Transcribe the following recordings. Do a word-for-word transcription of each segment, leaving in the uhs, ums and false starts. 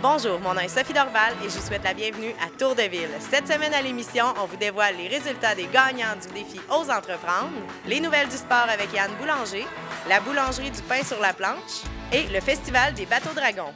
Bonjour, mon nom est Sophie Dorval et je vous souhaite la bienvenue à Tour de Ville. Cette semaine à l'émission, on vous dévoile les résultats des gagnants du défi Ose entreprendre, les nouvelles du sport avec Yann Boulanger, la boulangerie du pain sur la planche et le festival des bateaux dragons.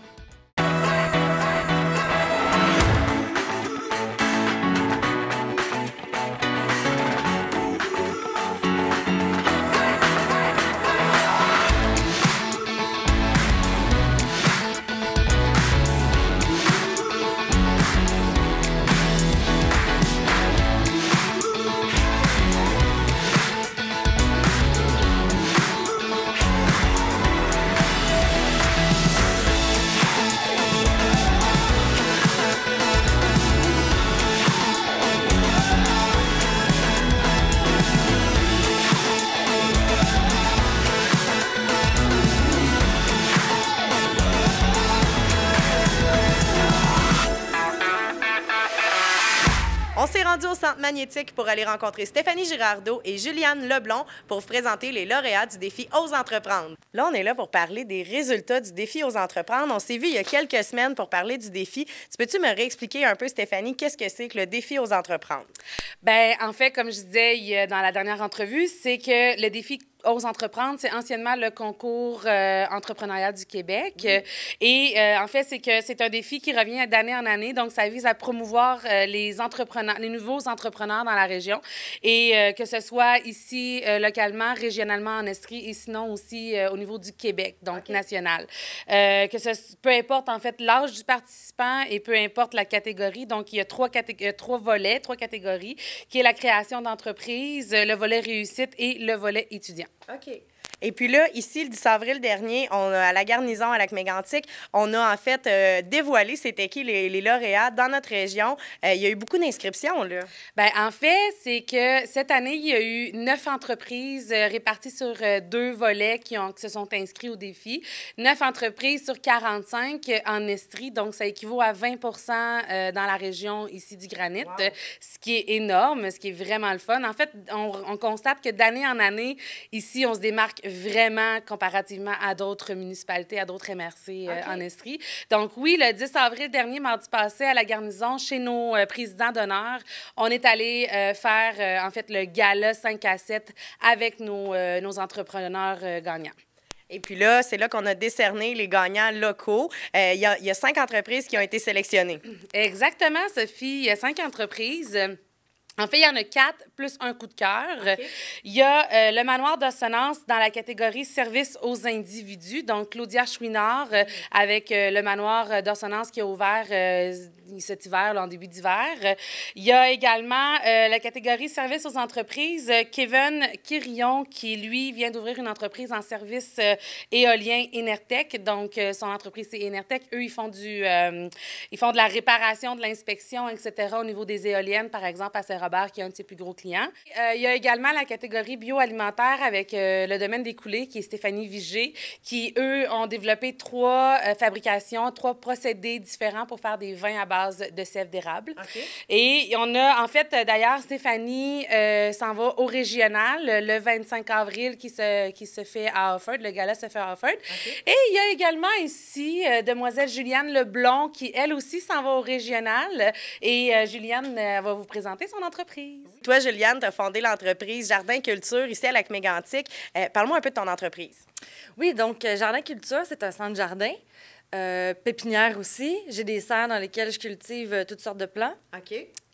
On s'est rendu au Centre magnétique pour aller rencontrer Stéphanie Girardot et Juliane Leblond pour vous présenter les lauréats du défi Ose entreprendre. Là, on est là pour parler des résultats du défi Ose entreprendre. On s'est vu il y a quelques semaines pour parler du défi. Tu peux-tu me réexpliquer un peu, Stéphanie, qu'est-ce que c'est que le défi Ose entreprendre? Bien, en fait, comme je disais dans la dernière entrevue, c'est que le défi Ose entreprendre, c'est anciennement le concours euh, entrepreneurial du Québec. Mmh. Et euh, en fait, c'est que c'est un défi qui revient d'année en année. Donc, ça vise à promouvoir euh, les entrepreneurs, les nouveaux entrepreneurs dans la région. Et euh, que ce soit ici, euh, localement, régionalement, en Estrie, et sinon aussi euh, au niveau du Québec, donc okay. national. Euh, que ce, peu importe, en fait, l'âge du participant et peu importe la catégorie. Donc, il y a trois, catég- trois volets, trois catégories, qui est la création d'entreprise, le volet réussite et le volet étudiant. OK. Et puis là, ici, le dix avril dernier, on a, à la garnison à Lac-Mégantic, on a en fait euh, dévoilé c'était qui les, les lauréats dans notre région. Euh, il y a eu beaucoup d'inscriptions, là. Bien, en fait, c'est que cette année, il y a eu neuf entreprises euh, réparties sur euh, deux volets qui, ont, qui se sont inscrits au défi. Neuf entreprises sur quarante-cinq euh, en Estrie, donc ça équivaut à vingt pour cent euh, dans la région ici du Granit, wow. euh, ce qui est énorme, ce qui est vraiment le fun. En fait, on, on constate que d'année en année, ici, on se démarque vraiment comparativement à d'autres municipalités, à d'autres M R C euh, okay. en Estrie. Donc oui, le dix avril dernier, mardi passé, à la garnison, chez nos euh, présidents d'honneur, on est allé euh, faire euh, en fait le gala cinq à sept avec nos, euh, nos entrepreneurs euh, gagnants. Et puis là, c'est là qu'on a décerné les gagnants locaux. Euh, il y a, il y a cinq entreprises qui ont été sélectionnées. Exactement, Sophie. Il y a cinq entreprises. En fait, il y en a quatre, plus un coup de cœur. Okay. Il y a euh, le manoir d'Ossonance dans la catégorie service aux individus, donc Claudia Chouinard euh, mm-hmm. avec euh, le manoir d'Ossonance qui a ouvert euh, cet hiver, là, en début d'hiver. Il y a également euh, la catégorie service aux entreprises, Kevin Quirillon, qui, lui, vient d'ouvrir une entreprise en service euh, éolien Enertech. Donc, euh, son entreprise, c'est Enertech. Eux, ils font, du, euh, ils font de la réparation, de l'inspection, et cetera au niveau des éoliennes, par exemple, à Saint-Robert, qui est un de ses plus gros clients. Euh, il y a également la catégorie bioalimentaire avec euh, le domaine des coulées, qui est Stéphanie Vigé, qui, eux, ont développé trois euh, fabrications, trois procédés différents pour faire des vins à base de sève d'érable. Okay. Et on a, en fait, d'ailleurs, Stéphanie euh, s'en va au régional le vingt-cinq avril qui se, qui se fait à Offord. Le gala se fait à Offord. Okay. Et il y a également ici euh, demoiselle Juliane Leblond qui, elle aussi, s'en va au régional. Et euh, Juliane euh, va vous présenter son entreprise. Toi, Juliane, tu as fondé l'entreprise Jardin Culture ici à Lac-Mégantic. Euh, Parle-moi un peu de ton entreprise. Oui, donc Jardin Culture, c'est un centre jardin. Euh, pépinière aussi. J'ai des serres dans lesquelles je cultive euh, toutes sortes de plants. OK.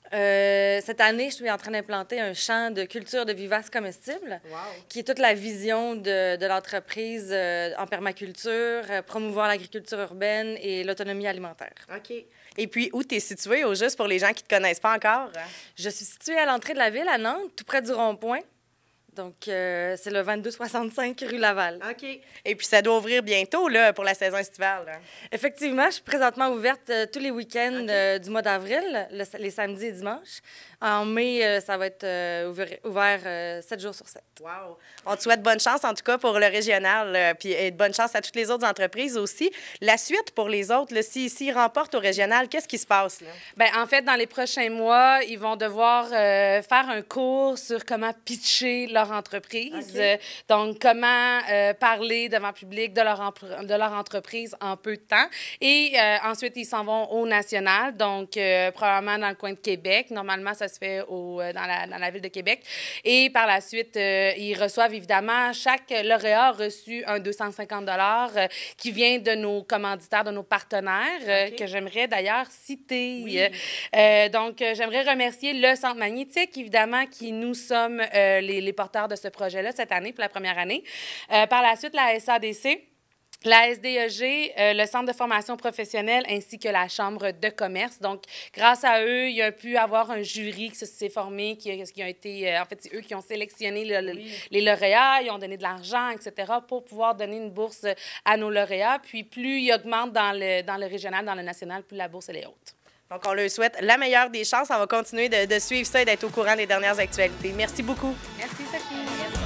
Euh, cette année, je suis en train d'implanter un champ de culture de vivaces comestibles, wow. qui est toute la vision de, de l'entreprise euh, en permaculture, euh, promouvoir l'agriculture urbaine et l'autonomie alimentaire. OK. Et puis, où tu es située, au juste pour les gens qui ne te connaissent pas encore? Je suis située à l'entrée de la ville, à Nantes, tout près du rond-point. Donc, euh, c'est le vingt-deux soixante-cinq rue Laval. OK. Et puis, ça doit ouvrir bientôt, là, pour la saison estivale. Là. Effectivement, je suis présentement ouverte euh, tous les week-ends okay. euh, du mois d'avril, le, les samedis et dimanches. En mai, euh, ça va être euh, ouvert, ouvert euh, sept jours sur sept. Wow! On te souhaite bonne chance, en tout cas, pour le régional, euh, puis et bonne chance à toutes les autres entreprises aussi. La suite pour les autres, s'ils si, si remportent au régional, qu'est-ce qui se passe? Là? Bien, en fait, dans les prochains mois, ils vont devoir euh, faire un cours sur comment pitcher leur leur entreprise. Okay. Euh, donc, comment euh, parler devant le public de leur, de leur entreprise en peu de temps. Et euh, ensuite, ils s'en vont au national, donc euh, probablement dans le coin de Québec. Normalement, ça se fait au, euh, dans, la, dans la ville de Québec. Et par la suite, euh, ils reçoivent évidemment, chaque lauréat a reçu un deux cent cinquante dollars euh, qui vient de nos commanditaires, de nos partenaires, euh, okay. que j'aimerais d'ailleurs citer. Oui. Euh, donc, euh, j'aimerais remercier le Centre magnétique, évidemment, qui nous sommes euh, les, les porteurs de ce projet-là cette année, pour la première année. Euh, par la suite, la S A D C. La S D E G, euh, le Centre de formation professionnelle ainsi que la Chambre de commerce. Donc, grâce à eux, il y a pu avoir un jury qui s'est formé, qui, qui a été... Euh, en fait, c'est eux qui ont sélectionné le, le, oui. les lauréats, ils ont donné de l'argent, et cetera, pour pouvoir donner une bourse à nos lauréats. Puis, plus ils augmentent dans le, dans le régional, dans le national, plus la bourse, elle est haute. Donc, on leur souhaite la meilleure des chances. On va continuer de, de suivre ça et d'être au courant des dernières actualités. Merci beaucoup. Merci, Sophie. Merci.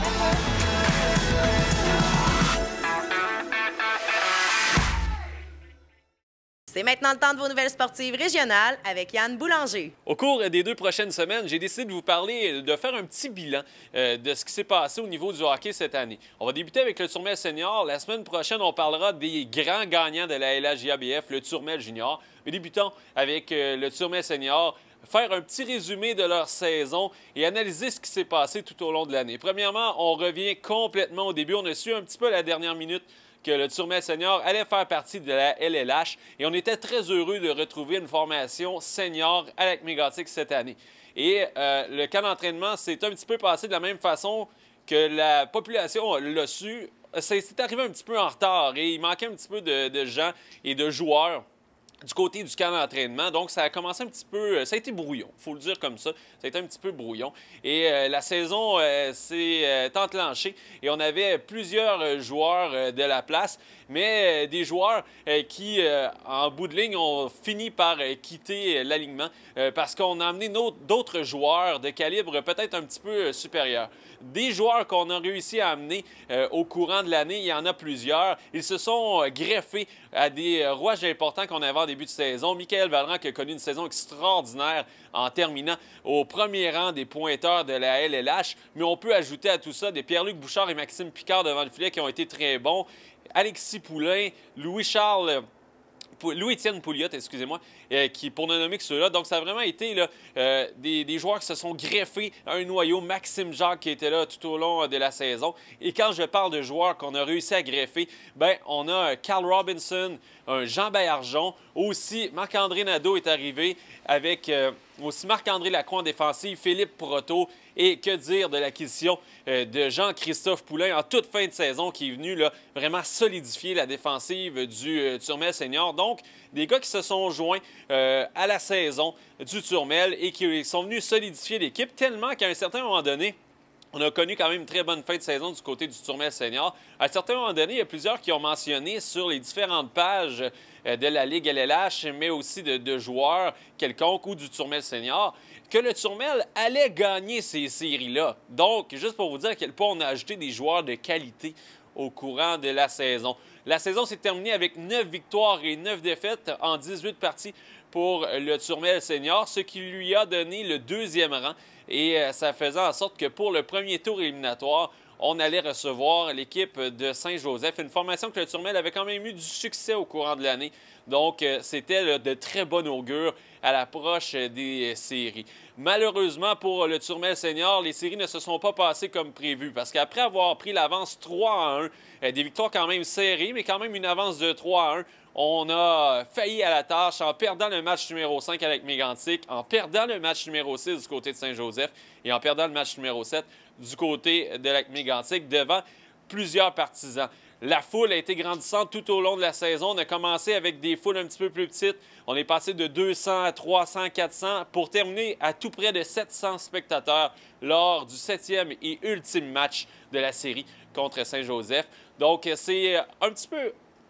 C'est maintenant le temps de vos nouvelles sportives régionales avec Yann Boulanger. Au cours des deux prochaines semaines, j'ai décidé de vous parler, de faire un petit bilan euh, de ce qui s'est passé au niveau du hockey cette année. On va débuter avec le Turmel Senior. La semaine prochaine, on parlera des grands gagnants de la L H J A B F, le Turmel Junior. Mais débutons avec euh, le Turmel Senior. Faire un petit résumé de leur saison et analyser ce qui s'est passé tout au long de l'année. Premièrement, on revient complètement au début. On a su un petit peu à la dernière minute que le Turmel Senior allait faire partie de la L L H et on était très heureux de retrouver une formation senior à Lac-Mégantic cette année. Et euh, le camp d'entraînement s'est un petit peu passé de la même façon que la population l'a su. C'est arrivé un petit peu en retard et il manquait un petit peu de, de gens et de joueurs du côté du camp d'entraînement. Donc, ça a commencé un petit peu... Ça a été brouillon, il faut le dire comme ça. Ça a été un petit peu brouillon. Et euh, la saison euh, s'est euh, enclenchée et on avait plusieurs joueurs euh, de la place, mais euh, des joueurs euh, qui, euh, en bout de ligne, ont fini par euh, quitter l'alignement euh, parce qu'on a amené d'autres joueurs de calibre peut-être un petit peu euh, supérieur. Des joueurs qu'on a réussi à amener euh, au courant de l'année, il y en a plusieurs. Ils se sont euh, greffés à des euh, rouages importants qu'on avait en début de saison. Michael Valran qui a connu une saison extraordinaire en terminant au premier rang des pointeurs de la L L H. Mais on peut ajouter à tout ça des Pierre-Luc Bouchard et Maxime Picard devant le filet qui ont été très bons. Alexis Poulain, Louis-Charles... Louis-Étienne Pouliot, excusez-moi, euh, qui, pour ne nommer que ceux-là. Donc, ça a vraiment été là, euh, des, des joueurs qui se sont greffés à un noyau. Maxime Jacques qui était là tout au long euh, de la saison. Et quand je parle de joueurs qu'on a réussi à greffer, bien, on a Carl Robinson, un Jean Baillargeon. Aussi, Marc-André Nadeau est arrivé avec euh, aussi Marc-André Lacroix en défensive, Philippe Proto. Et que dire de l'acquisition euh, de Jean-Christophe Poulain en toute fin de saison qui est venu là, vraiment solidifier la défensive du euh, Turmel Senior. Donc, des gars qui se sont joints euh, à la saison du Turmel et qui sont venus solidifier l'équipe tellement qu'à un certain moment donné, on a connu quand même une très bonne fin de saison du côté du Turmel Senior. À un certain moment donné, il y a plusieurs qui ont mentionné sur les différentes pages euh, de la Ligue L L H, mais aussi de, de joueurs quelconques ou du Turmel Senior, que le Turmel allait gagner ces séries-là. Donc, juste pour vous dire à quel point on a ajouté des joueurs de qualité au courant de la saison. La saison s'est terminée avec neuf victoires et neuf défaites en dix-huit parties pour le Turmel Senior, ce qui lui a donné le deuxième rang. Et ça faisait en sorte que pour le premier tour éliminatoire, on allait recevoir l'équipe de Saint-Joseph, une formation que le Turmel avait quand même eu du succès au courant de l'année. Donc, c'était de très bon augure à l'approche des séries. Malheureusement, pour le Turmel Senior, les séries ne se sont pas passées comme prévu parce qu'après avoir pris l'avance trois à un, des victoires quand même serrées, mais quand même une avance de trois à un, on a failli à la tâche en perdant le match numéro cinq avec Mégantic, en perdant le match numéro six du côté de Saint-Joseph et en perdant le match numéro sept du côté de Lac-Mégantic devant plusieurs partisans. La foule a été grandissante tout au long de la saison. On a commencé avec des foules un petit peu plus petites. On est passé de deux cents à trois cents, quatre cents pour terminer à tout près de sept cents spectateurs lors du septième et ultime match de la série contre Saint-Joseph. Donc, c'est un petit peu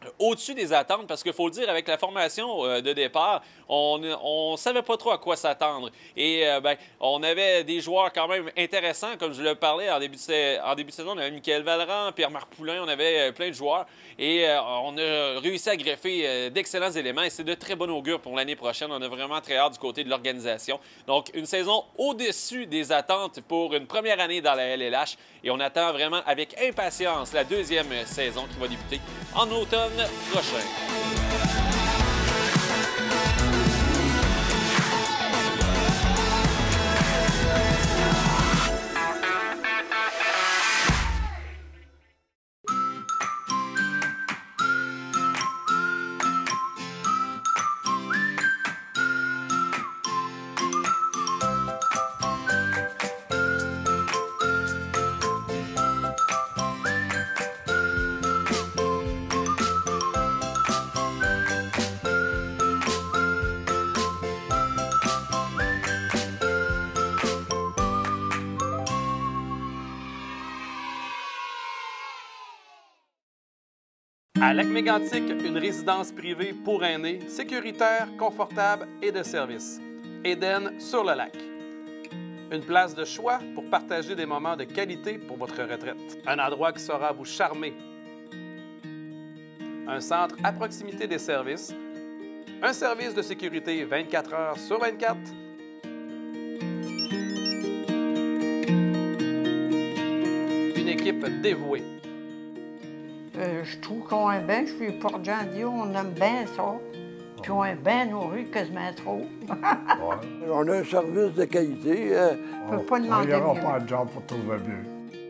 au-dessus des attentes, parce qu'il faut le dire, avec la formation euh, de départ, on ne savait pas trop à quoi s'attendre. Et euh, ben, on avait des joueurs quand même intéressants, comme je le parlais en début de, en début de saison. On avait Michael Vallerand, Pierre-Marc Poulain, on avait euh, plein de joueurs. Et euh, on a réussi à greffer euh, d'excellents éléments. Et c'est de très bon augure pour l'année prochaine. On a vraiment très hâte du côté de l'organisation. Donc, une saison au-dessus des attentes pour une première année dans la L L H. Et on attend vraiment avec impatience la deuxième saison qui va débuter en automne prochain. À Lac-Mégantic, une résidence privée pour aînés, sécuritaire, confortable et de service. Éden sur le lac. Une place de choix pour partager des moments de qualité pour votre retraite. Un endroit qui saura vous charmer. Un centre à proximité des services. Un service de sécurité vingt-quatre heures sur vingt-quatre. Une équipe dévouée. Euh, je trouve qu'on est bien, je suis Port-Jean-Dieu, on aime bien ça. Puis on est bien nourri, quasiment trop. Ouais. On a un service de qualité. Euh, on ne peut pas demander mieux. On n'ira pas de job pour trouver mieux.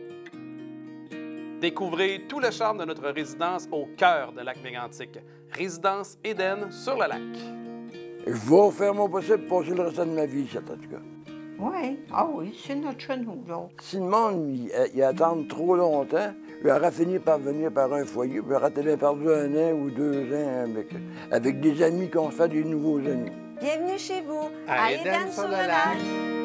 Découvrez tout le charme de notre résidence au cœur de Lac-Mégantic. Résidence Éden sur le lac. Je vais faire mon possible pour passer le restant de ma vie, ça, en tout cas. Oui, ah oui, c'est notre chez nous, là. Si le monde il, il attend trop longtemps, il aura fini par venir par un foyer, puis il aura peut-être perdu un an ou deux ans avec, avec des amis qu'on se fait des nouveaux amis. Bienvenue chez vous, à, à Éden sur le lac.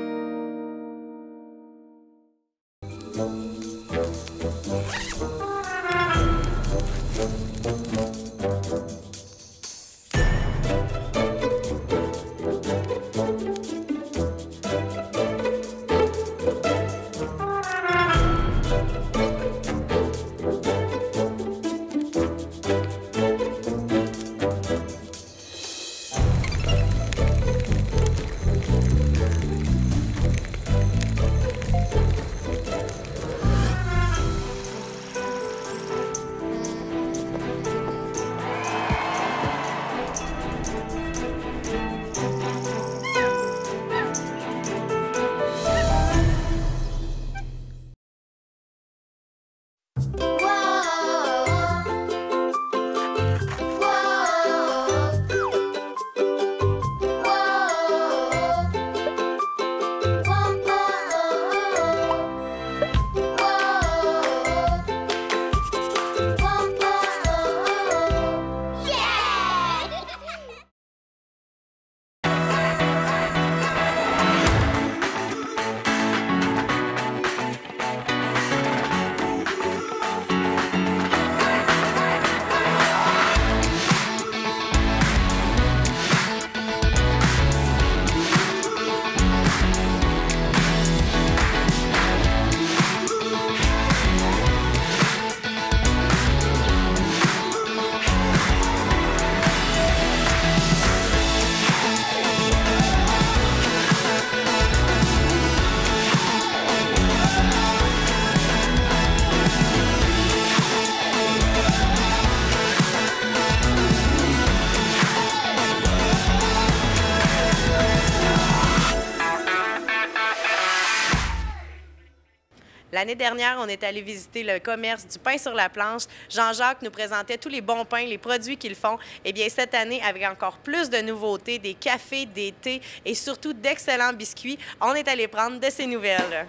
L'année dernière, on est allé visiter le commerce du pain sur la planche. Jean-Jacques nous présentait tous les bons pains, les produits qu'ils font. Eh bien, cette année, avec encore plus de nouveautés, des cafés, des thés et surtout d'excellents biscuits, on est allé prendre de ces nouvelles.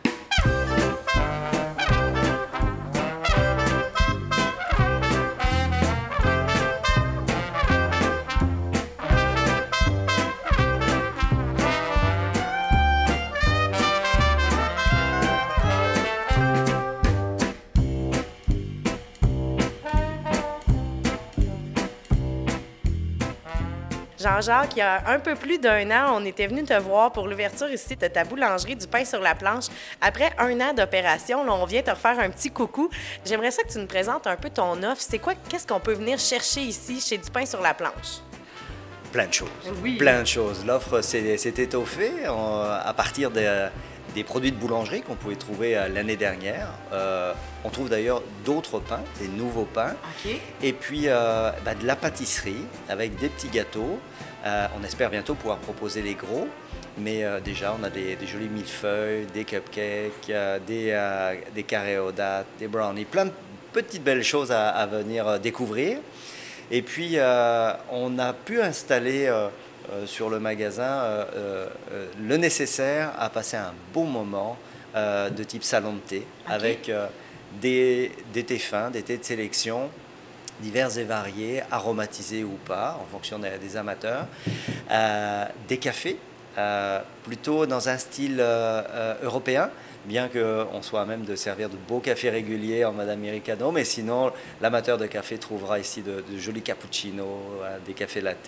Jean-Jacques, il y a un peu plus d'un an, on était venu te voir pour l'ouverture ici de ta boulangerie du pain sur la planche. Après un an d'opération, là, on vient te refaire un petit coucou. J'aimerais ça que tu nous présentes un peu ton offre. C'est quoi, qu'est-ce qu'on peut venir chercher ici chez du pain sur la planche? Plein de choses. Oui. Plein de choses. L'offre s'est s'est étoffée en- à partir de- des produits de boulangerie qu'on pouvait trouver euh, l'année dernière. Euh, on trouve d'ailleurs d'autres pains, des nouveaux pains. OK. Et puis euh, bah, de la pâtisserie avec des petits gâteaux. Euh, on espère bientôt pouvoir proposer les gros. Mais euh, déjà, on a des, des jolis millefeuilles, des cupcakes, euh, des, euh, des carrés aux dattes, des brownies, plein de petites belles choses à, à venir euh, découvrir. Et puis, euh, on a pu installer euh, euh, sur le magasin euh, euh, euh, le nécessaire à passer un bon moment euh, de type salon de thé, Ok. avec euh, des, des thés fins, des thés de sélection, divers et variés, aromatisés ou pas, en fonction des, des amateurs, euh, des cafés, euh, plutôt dans un style euh, euh, européen, bien qu'on soit à même de servir de beaux cafés réguliers en mode americano, mais sinon, l'amateur de café trouvera ici de, de jolis cappuccinos, euh, des cafés latte.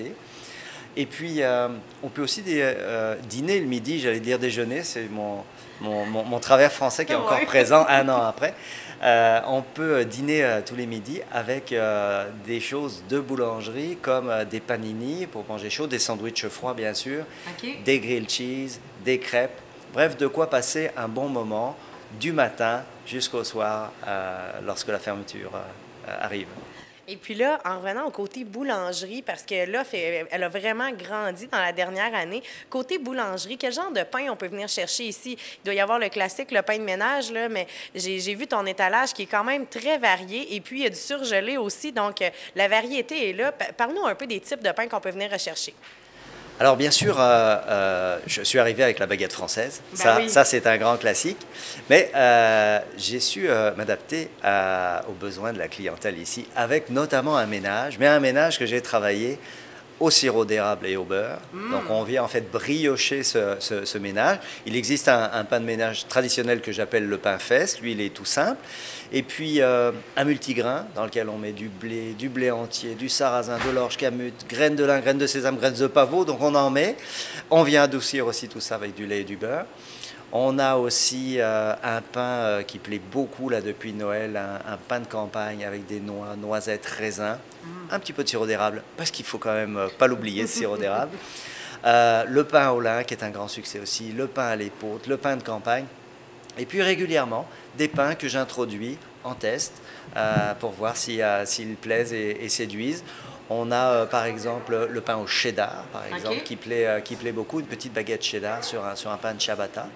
Et puis, euh, on peut aussi dé- euh, dîner le midi, j'allais dire déjeuner, c'est mon, mon, mon- mon travers français qui est encore Ouais. présent un an après. Euh, on peut dîner euh, tous les midis avec euh, des choses de boulangerie comme euh, des panini pour manger chaud, des sandwichs froids bien sûr, OK. des grilled cheese, des crêpes, bref, de quoi passer un bon moment du matin jusqu'au soir euh, lorsque la fermeture euh, arrive. Et puis là, en revenant au côté boulangerie, parce que l'offre, elle elle a vraiment grandi dans la dernière année. Côté boulangerie, quel genre de pain on peut venir chercher ici? Il doit y avoir le classique, le pain de ménage, là, mais j'ai j'ai vu ton étalage qui est quand même très varié. Et puis, il y a du surgelé aussi, donc euh, la variété est là. Pa- Parle-nous un peu des types de pain qu'on peut venir rechercher. Alors bien sûr, euh, euh, je suis arrivé avec la baguette française, Ben ça, oui. ça c'est un grand classique, mais euh, j'ai su euh, m'adapter à- aux besoins de la clientèle ici, avec notamment un ménage, mais un ménage que j'ai travaillé au sirop d'érable et au beurre. Donc on vient en fait briocher ce, ce- ce ménage. Il existe un, un pain de ménage traditionnel que j'appelle le pain fesse, lui il est tout simple. Et puis euh, un multigrain dans lequel on met du blé, du blé entier, du sarrasin, de l'orge, camute, graines de lin, graines de sésame, graines de pavot, donc on en met. On vient adoucir aussi tout ça avec du lait et du beurre. On a aussi euh, un pain euh, qui plaît beaucoup là depuis Noël, un, un pain de campagne avec des noix, noisettes, raisins, un petit peu de sirop d'érable, parce qu'il faut quand même euh, pas l'oublier, ce sirop d'érable. Euh, le pain au lin qui est un grand succès aussi, le pain à l'épeautre, le pain de campagne. Et puis régulièrement, des pains que j'introduis en test euh, pour voir si, euh, s'ils plaisent et, et séduisent. On a euh, par exemple le pain au cheddar, par exemple, Ok. qui, plaît, euh, qui plaît beaucoup, une petite baguette cheddar sur un, sur un pain de ciabatta.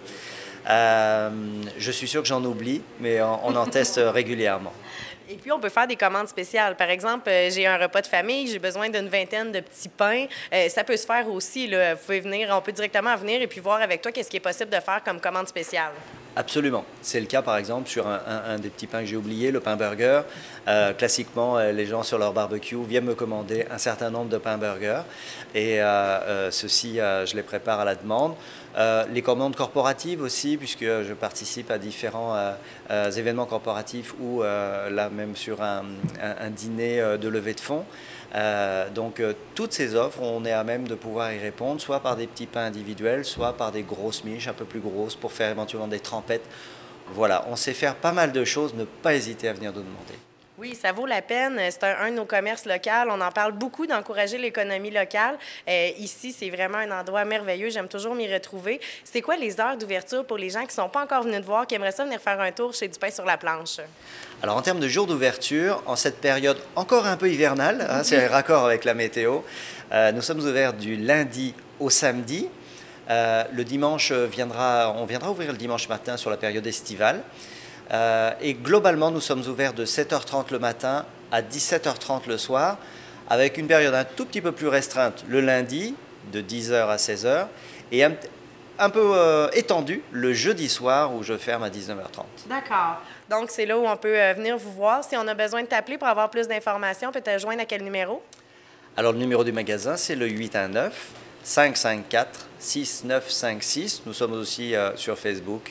Euh, je suis sûr que j'en oublie, mais on, on en teste régulièrement. Et puis, on peut faire des commandes spéciales. Par exemple, euh, j'ai un repas de famille, j'ai besoin d'une vingtaine de petits pains. Euh, ça peut se faire aussi. Là. Vous pouvez venir, on peut directement venir et puis voir avec toi qu'est-ce qui est possible de faire comme commande spéciale. Absolument. C'est le cas, par exemple, sur un, un- un des petits pains que j'ai oublié, le pain burger. Euh, classiquement, euh, les gens sur leur barbecue viennent me commander un certain nombre de pains burger. Et euh, euh, ceux-ci, euh, je les prépare à la demande. Euh, les commandes corporatives aussi, puisque je participe à différents euh, euh, événements corporatifs ou euh, là même sur un, un- un dîner euh, de levée de fonds. Euh, donc euh, toutes ces offres, on est à même de pouvoir y répondre, soit par des petits pains individuels, soit par des grosses miches un peu plus grosses pour faire éventuellement des trempettes. Voilà, on sait faire pas mal de choses, ne pas hésiter à venir nous demander. Oui, ça vaut la peine. C'est un, un de nos commerces locaux. On en parle beaucoup d'encourager l'économie locale. Euh, ici, c'est vraiment un endroit merveilleux. J'aime toujours m'y retrouver. C'est quoi les heures d'ouverture pour les gens qui ne sont pas encore venus te voir, qui aimeraient ça venir faire un tour chez Du pain sur la planche? Alors en termes de jours d'ouverture, en cette période encore un peu hivernale, hein, c'est un raccord avec la météo, euh, nous sommes ouverts du lundi au samedi. Euh, le dimanche viendra, on viendra ouvrir le dimanche matin sur la période estivale. Euh, et globalement, nous sommes ouverts de sept heures trente le matin à dix-sept heures trente le soir, avec une période un tout petit peu plus restreinte le lundi, de dix heures à seize heures, et un, un peu euh, étendue le jeudi soir, où je ferme à dix-neuf heures trente. D'accord. Donc, c'est là où on peut euh, venir vous voir. Si on a besoin de t'appeler pour avoir plus d'informations, on peut te joindre à quel numéro? Alors, le numéro du magasin, c'est le huit un neuf, cinq cinq quatre, six neuf cinq six. Nous sommes aussi euh, sur Facebook,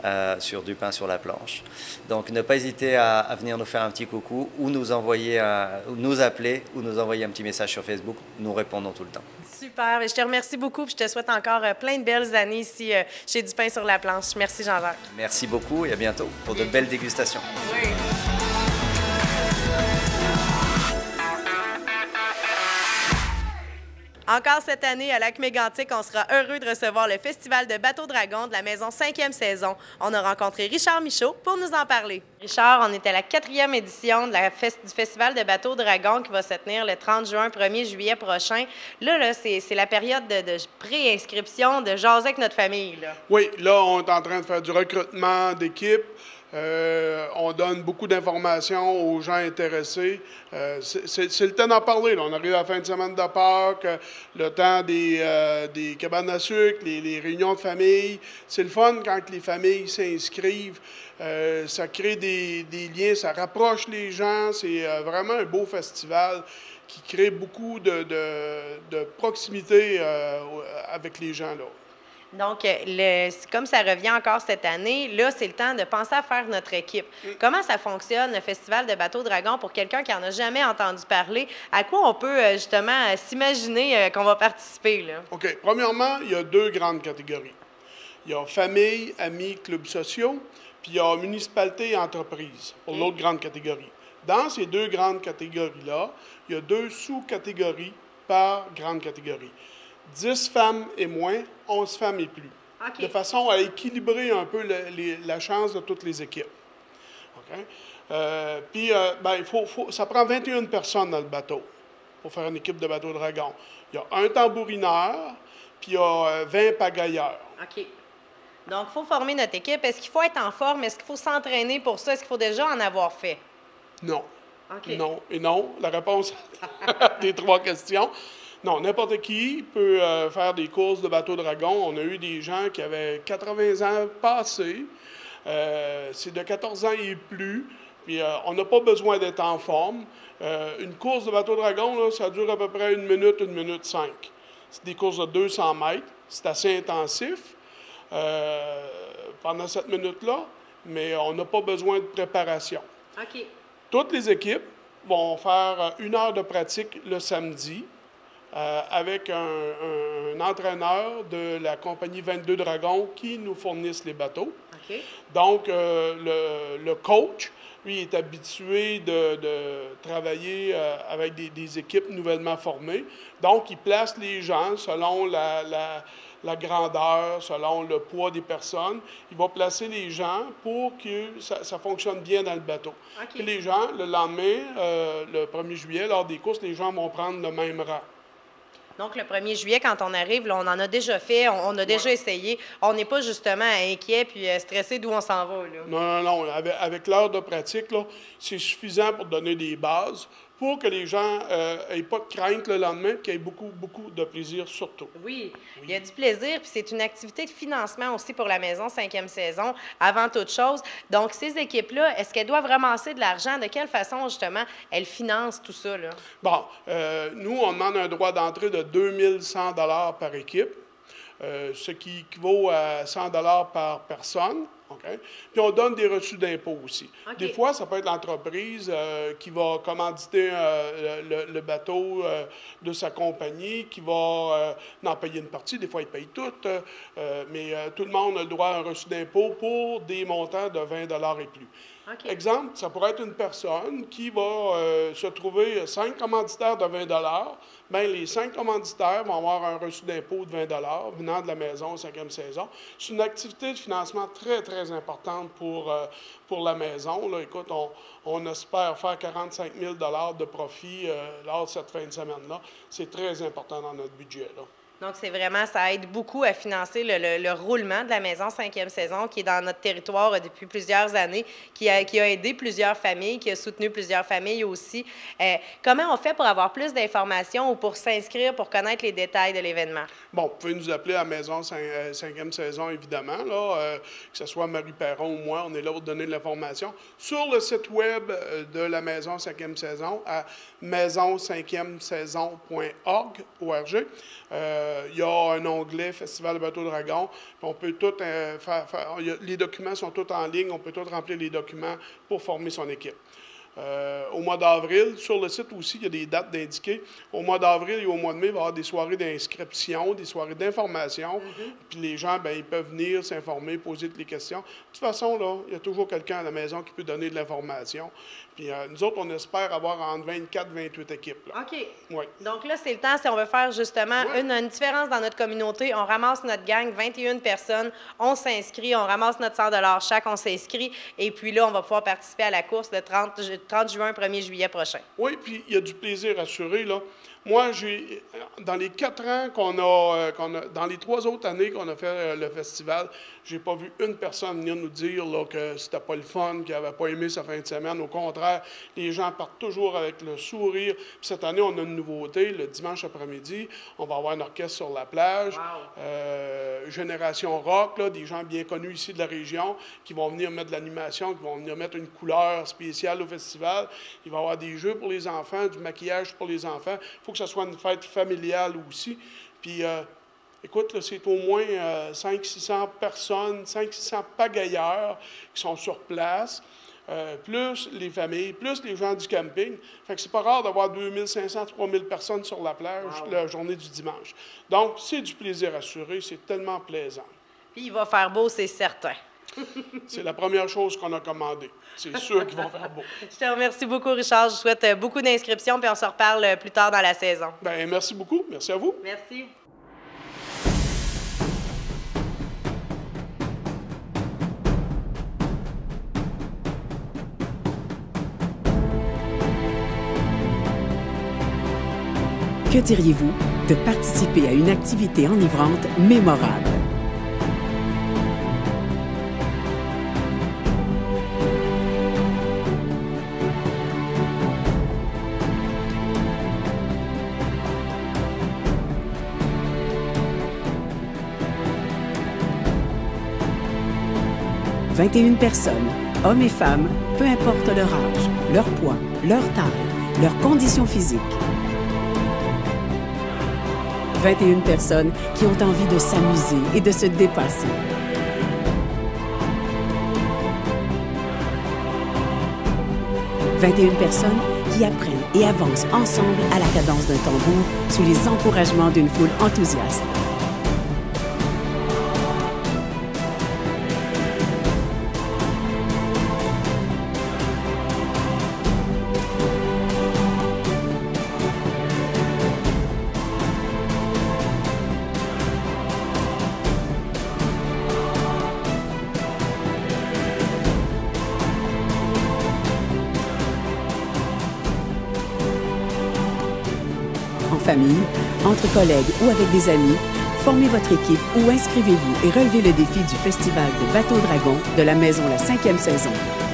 euh, sur du pain sur la planche. Donc ne pas hésiter à, à venir nous faire un petit coucou ou nous envoyer, un, ou nous appeler ou nous envoyer un petit message sur Facebook. Nous répondons tout le temps. Super. Je te remercie beaucoup et je te souhaite encore plein de belles années ici euh, chez Du pain sur la planche. Merci Jean-Jacques. Merci beaucoup et à bientôt pour de belles dégustations. Oui. Encore cette année, à Lac-Mégantic, on sera heureux de recevoir le Festival de Bateau Dragon de la maison cinquième saison. On a rencontré Richard Michaud pour nous en parler. Richard, on est à la quatrième édition de la fest du Festival de Bateau Dragon qui va se tenir le trente juin, premier juillet prochain. Là, là c'est la période de, de pré-inscription, de jaser avec notre famille. Là. Oui, là, on est en train de faire du recrutement d'équipes. Euh, on donne beaucoup d'informations aux gens intéressés. Euh, c'est le temps d'en parler. Là. On arrive à la fin de semaine de Pâques, le temps des, euh, des cabanes à sucre, les, les réunions de famille. C'est le fun quand les familles s'inscrivent. Euh, ça crée des, des liens, ça rapproche les gens. C'est euh, vraiment un beau festival qui crée beaucoup de, de, de proximité euh, avec les gens, là. Donc, le, comme ça revient encore cette année, là, c'est le temps de penser à faire notre équipe. Mm. Comment ça fonctionne, le Festival de Bateau Dragon, pour quelqu'un qui n'en a jamais entendu parler? À quoi on peut, justement, s'imaginer qu'on va participer, là? OK. Premièrement, il y a deux grandes catégories. Il y a famille, amis, clubs sociaux, puis il y a municipalité et entreprise, pour mm. l'autre grande catégorie. Dans ces deux grandes catégories-là, il y a deux sous-catégories par grande catégorie. dix femmes et moins, onze femmes et plus. Okay. De façon à équilibrer un peu le, les, la chance de toutes les équipes. Okay? Euh, Puis, euh, ben, il faut, faut, ça prend vingt et une personnes dans le bateau pour faire une équipe de bateau dragon. Il y a un tambourineur, puis il y a vingt pagailleurs. OK. Donc, il faut former notre équipe. Est-ce qu'il faut être en forme? Est-ce qu'il faut s'entraîner pour ça? Est-ce qu'il faut déjà en avoir fait? Non. Okay. Non et non. La réponse des trois questions. Non, n'importe qui peut euh, faire des courses de bateau dragon. On a eu des gens qui avaient quatre-vingts ans passés. Euh, C'est de quatorze ans et plus. Puis euh, on n'a pas besoin d'être en forme. Euh, une course de bateau dragon, là, ça dure à peu près une minute, une minute cinq. C'est des courses de deux cents mètres. C'est assez intensif euh, pendant cette minute-là, mais on n'a pas besoin de préparation. OK. Toutes les équipes vont faire une heure de pratique le samedi. Euh, avec un, un, un entraîneur de la compagnie vingt-deux Dragons qui nous fournissent les bateaux. Okay. Donc, euh, le, le coach, lui, est habitué de, de travailler euh, avec des, des équipes nouvellement formées. Donc, il place les gens selon la, la, la grandeur, selon le poids des personnes. Il va placer les gens pour que ça, ça fonctionne bien dans le bateau. Okay. Puis les gens, le lendemain, euh, le premier juillet, lors des courses, les gens vont prendre le même rang. Donc, le premier juillet, quand on arrive, là, on en a déjà fait, on, on a déjà ouais. essayé. On n'est pas justement inquiet puis stressé d'où on s'en va. Là. Non, non, non. Avec, avec l'heure de pratique, c'est suffisant pour donner des bases pour que les gens n'aient euh, pas de crainte le lendemain et qu'ils aient beaucoup, beaucoup de plaisir surtout. Oui, oui. Il y a du plaisir, puis c'est une activité de financement aussi pour la maison cinquième saison, avant toute chose. Donc, ces équipes-là, est-ce qu'elles doivent ramasser de l'argent? De quelle façon, justement, elles financent tout ça? Là? Bon, euh, nous, on demande un droit d'entrée de deux mille cent dollars par équipe, euh, ce qui équivaut à cent dollars par personne. Okay? Puis on donne des reçus d'impôts aussi. Okay. Des fois, ça peut être l'entreprise euh, qui va commanditer euh, le, le bateau euh, de sa compagnie, qui va euh, en payer une partie. Des fois, ils payent tout. Euh, mais euh, tout le monde a le droit à un reçu d'impôt pour des montants de vingt dollars et plus. Okay. Exemple, ça pourrait être une personne qui va euh, se trouver cinq commanditaires de vingt dollars. Bien, les cinq commanditaires vont avoir un reçu d'impôt de vingt dollars venant de la maison cinquième saison. C'est une activité de financement très, très importante pour, euh, pour la maison. Là, écoute, on, on espère faire quarante-cinq mille dollars de profit euh, lors de cette fin de semaine-là. C'est très important dans notre budget, là. Donc, c'est vraiment, ça aide beaucoup à financer le, le, le roulement de la maison cinquième saison qui est dans notre territoire depuis plusieurs années, qui a, qui a aidé plusieurs familles, qui a soutenu plusieurs familles aussi. Euh, comment on fait pour avoir plus d'informations ou pour s'inscrire, pour connaître les détails de l'événement? Bon, vous pouvez nous appeler à la maison cinquième saison, évidemment, là, euh, que ce soit Marie Perron ou moi, on est là pour donner de l'information. Sur le site web de la maison cinquième saison, à maison cinquième saison point org, O R G, euh, euh, il y a un onglet Festival Bateau Dragon. On peut tout euh, faire, faire il y a, les documents sont tous en ligne, on peut tout remplir les documents pour former son équipe. Euh, au mois d'avril, sur le site aussi, il y a des dates d'indiquer. Au mois d'avril et au mois de mai, il va y avoir des soirées d'inscription, des soirées d'information. Mm-hmm. Puis les gens, bien, ils peuvent venir s'informer, poser toutes les questions. De toute façon, là, il y a toujours quelqu'un à la maison qui peut donner de l'information. Puis euh, nous autres, on espère avoir entre vingt-quatre et vingt-huit équipes. Là. OK. Oui. Donc là, c'est le temps, si on veut faire justement ouais. une, une différence dans notre communauté, on ramasse notre gang, vingt et une personnes, on s'inscrit, on ramasse notre cent dollars chaque, on s'inscrit, et puis là, on va pouvoir participer à la course le trente, trente juin, premier juillet prochain. Oui, puis il y a du plaisir assuré, là. Moi, j'ai, dans les quatre ans qu'on a, euh, qu'on a, dans les trois autres années qu'on a fait euh, le festival, j'ai pas vu une personne venir nous dire là, que c'était pas le fun, qu'il n'avait pas aimé sa fin de semaine. Au contraire, les gens partent toujours avec le sourire. Puis cette année, on a une nouveauté. Le dimanche après-midi, on va avoir un orchestre sur la plage. Wow. Euh, Génération Rock, là, des gens bien connus ici de la région qui vont venir mettre de l'animation, qui vont venir mettre une couleur spéciale au festival. Il va y avoir des jeux pour les enfants, du maquillage pour les enfants. Il faut que ce soit une fête familiale aussi. Puis, euh, écoute, là, c'est au moins euh, cinq cents à six cents personnes, cinq cents à six cents pagailleurs qui sont sur place, euh, plus les familles, plus les gens du camping. Fait que c'est pas rare d'avoir deux mille cinq cents à trois mille personnes sur la plage wow. la journée du dimanche. Donc, c'est du plaisir assuré, c'est tellement plaisant. Puis, il va faire beau, c'est certain. C'est la première chose qu'on a commandée. C'est sûr qu'ils vont faire beau. Je te remercie beaucoup, Richard. Je vous souhaite beaucoup d'inscriptions, puis on se reparle plus tard dans la saison. Bien, merci beaucoup. Merci à vous. Merci. Que diriez-vous de participer à une activité enivrante mémorable? vingt et une personnes, hommes et femmes, peu importe leur âge, leur poids, leur taille, leur condition physique. vingt et une personnes qui ont envie de s'amuser et de se dépasser. vingt et une personnes qui apprennent et avancent ensemble à la cadence d'un tambour sous les encouragements d'une foule enthousiaste. Famille, entre collègues ou avec des amis, formez votre équipe ou inscrivez-vous et relevez le défi du Festival de Bateau Dragon de la Maison la cinquième saison.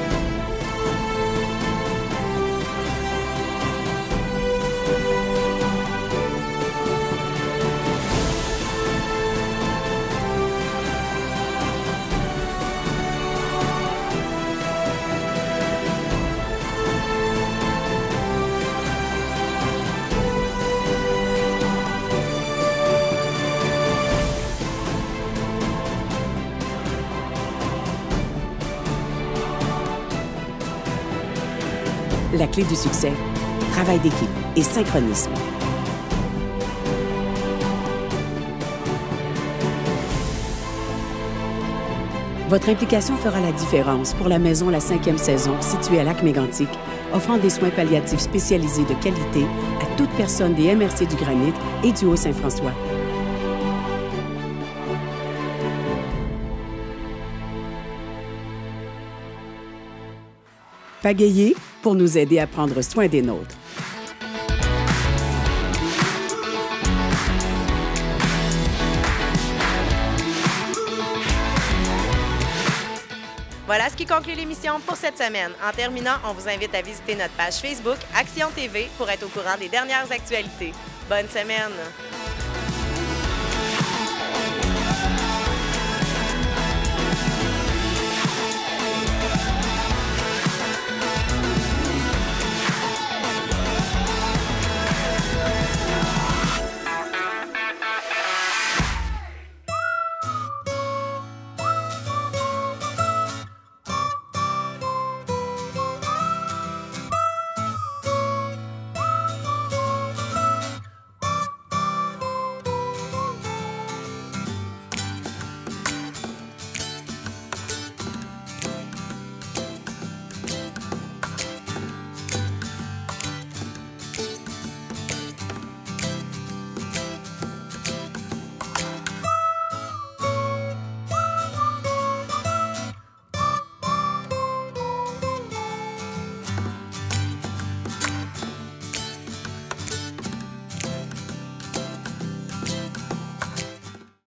La clé du succès, travail d'équipe et synchronisme. Votre implication fera la différence pour la Maison la cinquième saison située à Lac-Mégantic, offrant des soins palliatifs spécialisés de qualité à toute personne des M R C du Granit et du Haut-Saint-François. Pagayez pour nous aider à prendre soin des nôtres. Voilà ce qui conclut l'émission pour cette semaine. En terminant, on vous invite à visiter notre page Facebook Action T V pour être au courant des dernières actualités. Bonne semaine!